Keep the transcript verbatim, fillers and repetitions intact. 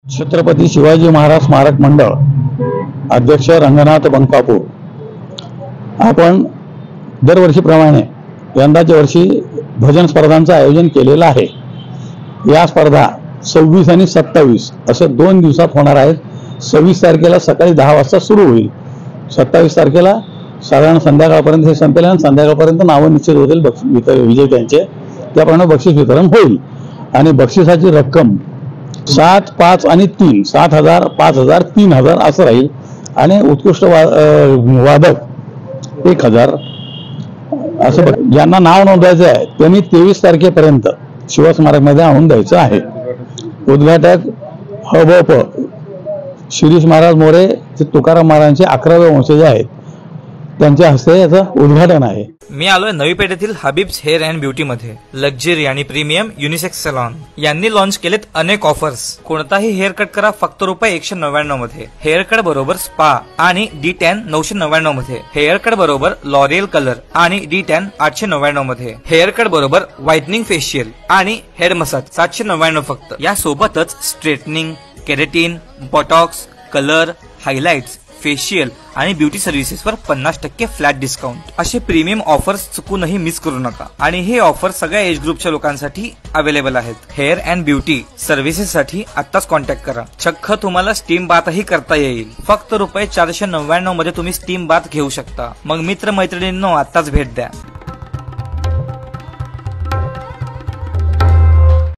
छत्रपती शिवाजी महाराज स्मारक मंडळ अध्यक्ष रंगनाथ बंकापूर, आपण दरवर्षीप्रमाणे यंदाच्या वर्षी भजन स्पर्धांचं आयोजन केलेलं आहे। या स्पर्धा सव्वीस आणि सत्तावीस असे दोन दिवसात होणार आहेत। सव्वीस तारखेला सकाळी दहा वाजता सुरू होईल। सत्तावीस तारखेला साधारण संध्याकाळपर्यंत हे संपेल आणि संध्याकाळपर्यंत नावं निश्चित होतील बक्षीस विजेत्यांचे, त्याप्रमाणे बक्षीस वितरण होईल। आणि बक्षिसाची रक्कम सात पाच आणि तीन सात हजार पाच हजार तीन हजार असं राहील आणि उत्कृष्ट वा, वादक एक हजार असं। ज्यांना नाव नोंदवायचं आहे त्यांनी तेवीस तारखेपर्यंत शिवस्मारकमध्ये आणून द्यायचं आहे। उद्घाटक ह ब प शिरीष महाराज मोरे ते तुकाराम महाराजांचे अकरावे वंशज आहेत, त्यांच्या हस्ते याचं उद्घाटन आहे। मी आलोय नवी पेठेतील हबीब्स हेअर अँड ब्युटी मध्ये। लक्झरी आणि प्रीमियम युनिसेक्स सलॉन यांनी लॉन्च केलेत अनेक ऑफर्स। कोणताही हेअर कट करा फक्त रुपये एकशे नव्याण्णव मध्ये। हेअर कट बरोबर स्पा आणि डी टॅन नऊशे नव्याण्णव मध्ये। हेअर कट बरोबर लॉरियल कलर आणि डी टॅन आठशे नव्याण्णव मध्ये। हेअर कट बरोबर व्हाइटनिंग फेशियल आणि हेड मसाज सातशे नव्याण्णव फक्त। या सोबतच straightening, keratin, botox, colour, highlights, facial आणि ब्युटी सर्व्हिसेस वर पन्नास टक्के फ्लॅट डिस्काउंट असे प्रीमियम ऑफर्स चुकूनही मिस करू नका। आणि हे ऑफर सगळ्या एज ग्रुपच्या लोकांसाठी अवेलेबल आहेत। हेअर अँड ब्युटी सर्व्हिसेस साठी आत्ताच कॉन्टॅक्ट करा। चक्क तुम्हाला स्टीम बाथही करता येईल। फक्त रुपये चारशे नव्याण्णव मध्ये तुम्ही स्टीम बाथ घेऊ शकता। मग मित्र मैत्रिणींनो आत्ताच भेट द्या।